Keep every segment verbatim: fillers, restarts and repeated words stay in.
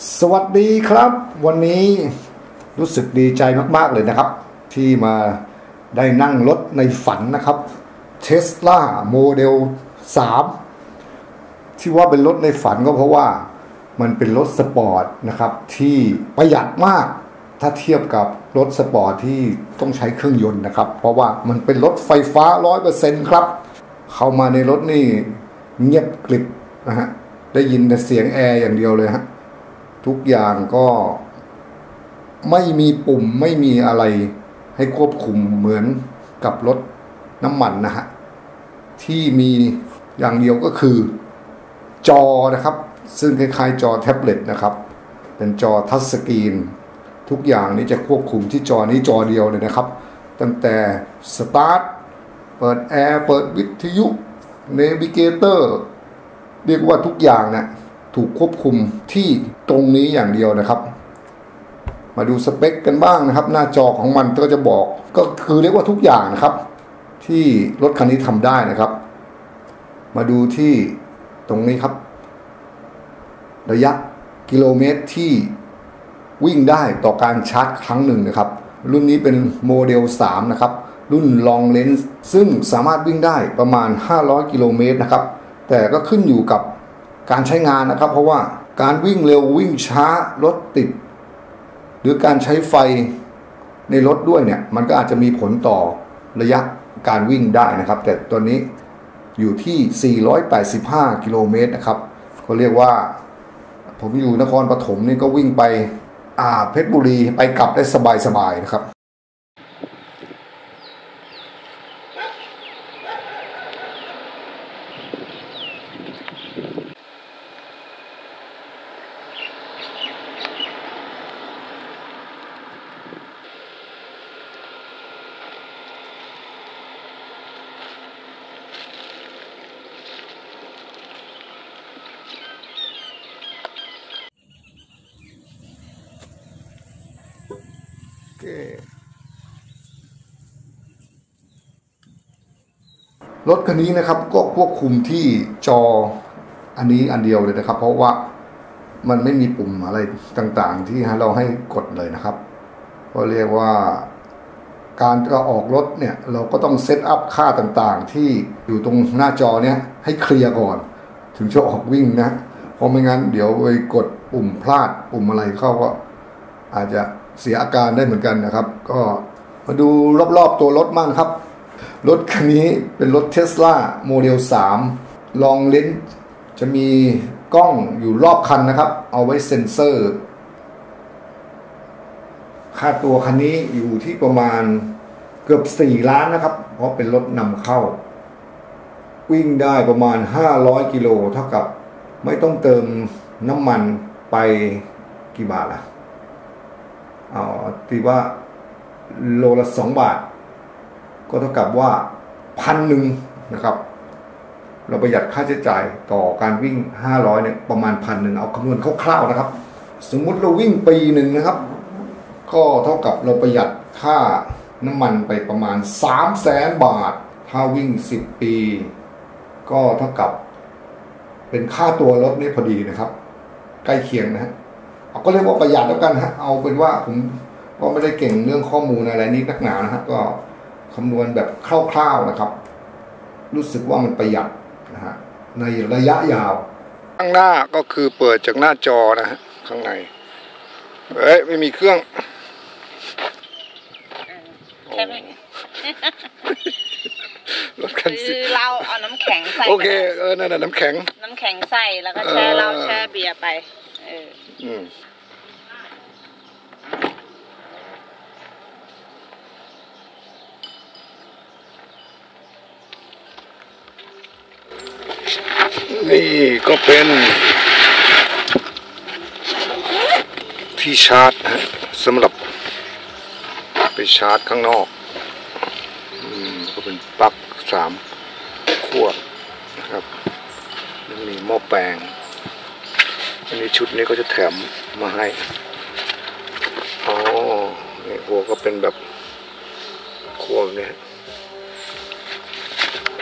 สวัสดีครับวันนี้รู้สึกดีใจมากๆเลยนะครับที่มาได้นั่งรถในฝันนะครับ Tesla Model สาม ที่ว่าเป็นรถในฝันก็เพราะว่ามันเป็นรถสปอร์ตนะครับที่ประหยัดมากถ้าเทียบกับรถสปอร์ตที่ต้องใช้เครื่องยนต์นะครับเพราะว่ามันเป็นรถไฟฟ้า ร้อยเปอร์เซ็นต์ ครับเข้ามาในรถนี่เงียบกริบนะฮะได้ยินแต่เสียงแอร์อย่างเดียวเลยฮะทุกอย่างก็ไม่มีปุ่มไม่มีอะไรให้ควบคุมเหมือนกับรถน้ำมันนะฮะที่มีอย่างเดียวก็คือจอนะครับซึ่งคล้ายๆจอแท็บเล็ตนะครับเป็นจอทัชสกรีนทุกอย่างนี้จะควบคุมที่จอนี้จอเดียวเลยนะครับตั้งแต่สตาร์ทเปิดแอร์เปิดวิทยุเนวิเกเตอร์เรียกว่าทุกอย่างนะถูกควบคุมที่ตรงนี้อย่างเดียวนะครับมาดูสเปคกันบ้างนะครับหน้าจอของมันก็จะบอกก็คือเรียกว่าทุกอย่างนะครับที่รถคันนี้ทำได้นะครับมาดูที่ตรงนี้ครับระยะกิโลเมตรที่วิ่งได้ต่อการชาร์จครั้งหนึ่งนะครับรุ่นนี้เป็นโมเดลสามนะครับรุ่น Long Range ซึ่งสามารถวิ่งได้ประมาณห้าร้อยกิโลเมตรนะครับแต่ก็ขึ้นอยู่กับการใช้งานนะครับเพราะว่าการวิ่งเร็ววิ่งช้ารถติดหรือการใช้ไฟในรถด้วยเนี่ยมันก็อาจจะมีผลต่อระยะการวิ่งได้นะครับแต่ตัวนี้อยู่ที่สี่ร้อยแปดสิบห้ากิโลเมตรนะครับเขาเรียกว่าผมอยู่นครปฐมนี่ก็วิ่งไปอ่าเพชรบุรีไปกลับได้สบายๆนะครับรถคันนี้นะครับก็ควบคุมที่จออันนี้อันเดียวเลยนะครับเพราะว่ามันไม่มีปุ่มอะไรต่างๆที่เราให้กดเลยนะครับก็เรียกว่าการจะออกรถเนี่ยเราก็ต้องเซตอัพค่าต่างๆที่อยู่ตรงหน้าจอเนี้ยให้เคลียร์ก่อนถึงจะออกวิ่งนะเพราะไม่งั้นเดี๋ยวไปกดปุ่มพลาดปุ่มอะไรเข้าก็อาจจะเสียอาการได้เหมือนกันนะครับก็มาดูรอบๆตัวรถมั่งครับรถคันนี้เป็นรถ Tesla Model สาม Long Range จะมีกล้องอยู่รอบคันนะครับเอาไว้เซ็นเซอร์ค่าตัวคันนี้อยู่ที่ประมาณเกือบสี่ล้านนะครับเพราะเป็นรถนำเข้าวิ่งได้ประมาณห้าร้อยกิโลเท่ากับไม่ต้องเติมน้ำมันไปกี่บาทล่ะเอาตีว่าโลละสองบาทก็เท่ากับว่าพันหนึ่งนะครับเราประหยัดค่าใช้จ่ายต่อการวิ่งห้าร้อยเนี่ยประมาณพันหนึ่งเอาคำนวณคร่าวๆนะครับสมมุติเราวิ่งปีหนึ่งนะครับก็เท่ากับเราประหยัดค่าน้ำมันไปประมาณสามแสนบาทถ้าวิ่งสิบปีก็เท่ากับเป็นค่าตัวรถนี่พอดีนะครับใกล้เคียงนะฮะเอาก็เรียกว่าประหยัดแล้วกันฮะเอาเป็นว่าผมก็ไม่ได้เก่งเรื่องข้อมูลอะไรนี้นักหนานะฮะก็คำนวณแบบคร่าวๆนะครับรู้สึกว่ามันประหยัดนะฮะในระยะยาวข้างหน้าก็คือเปิดจากหน้าจอนะฮะข้างในเอ้ยไม่มีเครื่องใช่ไหมรถคันคือเราเอาน้ำแข็งใส่โอเคเออนั่นน่ะน้ำแข็งน้ำแข็งใส่แล้วก็แช่เหล้าแช่เบียร์ไปเอออืมนี่ก็เป็นที่ชาร์จสำหรับไปชาร์จข้างนอกอืมก็เป็นปลั๊กสามขั้วนะครับแล้วมีหม้อแปลงอันนี้ชุดนี้ก็จะแถมมาให้อ๋อนี่หัวก็เป็นแบบขั้วเนี่ย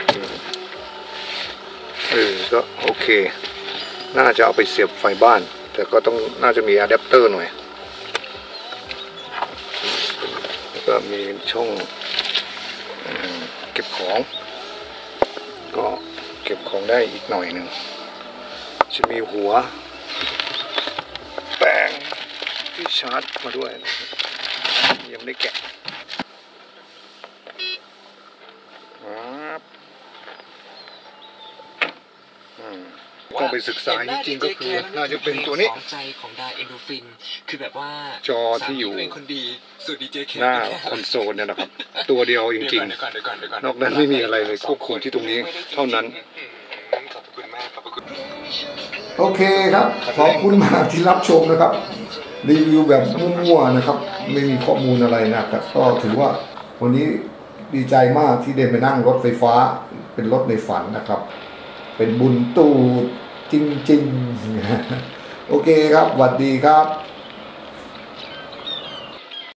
เออก็โอเคน่าจะเอาไปเสียบไฟบ้านแต่ก็ต้องน่าจะมีอะแดปเตอร์หน่อยแล้วก็มีช่องเก็บของก็เก็บของได้อีกหน่อยหนึ่งจะมีหัวแปลงที่ชาร์จมาด้วยยังไม่ได้แกะต้องไปศึกษาจริงๆก็คือน่าจะเป็นตัวนี้ของใจของดาเอนโดฟินคือแบบว่าจอที่อยู่คนดีสุดดีเจเคหน้าคอนโซลเนี่ยนะครับตัวเดียวจริงๆนอกนั้นไม่มีอะไรเลยควบคุมที่ตรงนี้เท่านั้นขอบคุณมากขอบคุณโอเคครับขอบคุณมากที่รับชมนะครับรีวิวแบบมั่วๆนะครับไม่มีข้อมูลอะไรนะครับก็ถือว่าวันนี้ดีใจมากที่ได้ไปนั่งรถไฟฟ้าเป็นรถในฝันนะครับเป็นบุญตูจริงๆโอเคครับสวัสดีครับ